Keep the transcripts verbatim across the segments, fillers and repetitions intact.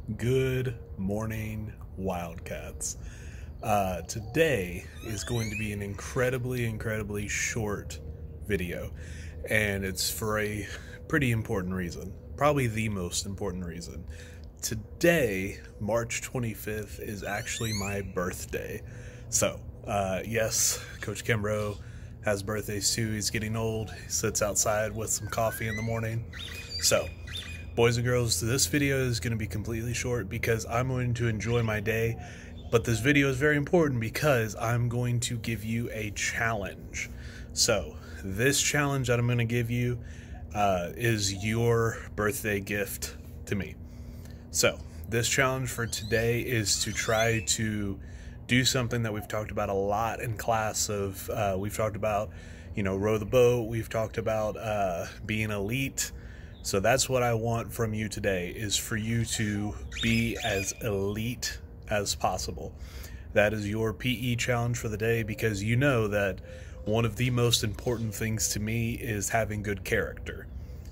Good morning, Wildcats. Uh, today is going to be an incredibly, incredibly short video, and it's for a pretty important reason. Probably the most important reason. Today, March twenty-fifth, is actually my birthday. So, uh, yes, Coach Kimbrough has birthdays too. He's getting old. He sits outside with some coffee in the morning. So, boys and girls, this video is going to be completely short because I'm going to enjoy my day, but this video is very important because I'm going to give you a challenge. So this challenge that I'm going to give you uh, is your birthday gift to me. So this challenge for today is to try to do something that we've talked about a lot in class of, uh, we've talked about, you know, row the boat, we've talked about uh, being elite. So that's what I want from you today, is for you to be as elite as possible. That is your P E challenge for the day, because you know that one of the most important things to me is having good character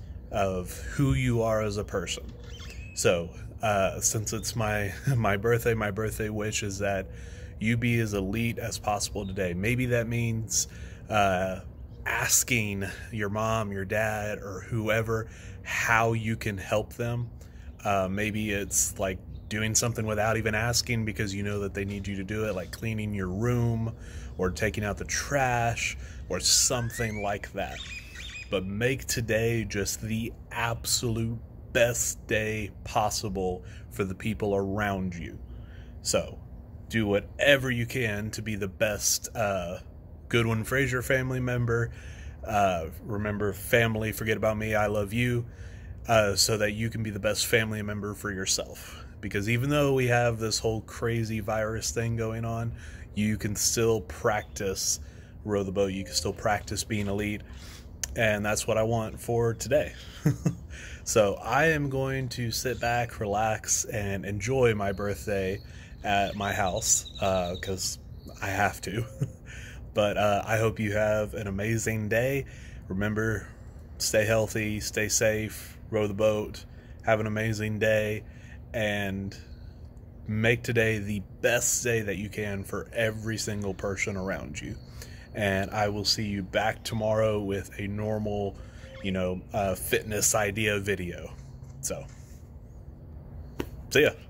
of who you are as a person. So uh, since it's my, my birthday, my birthday wish is that you be as elite as possible today. Maybe that means uh, asking your mom, your dad, or whoever how you can help them. Uh, maybe it's like doing something without even asking because you know that they need you to do it, like cleaning your room or taking out the trash or something like that. But make today just the absolute best day possible for the people around you. So do whatever you can to be the best uh, Goodwin Fraser family member. Uh, remember, family, forget about me, I love you, uh, so that you can be the best family member for yourself. Because even though we have this whole crazy virus thing going on, you can still practice row the boat, you can still practice being elite, and that's what I want for today. So I am going to sit back, relax, and enjoy my birthday at my house, because uh, I have to. But uh, I hope you have an amazing day. Remember, stay healthy, stay safe, row the boat, have an amazing day, and make today the best day that you can for every single person around you. And I will see you back tomorrow with a normal, you know, uh, fitness idea video. So, see ya.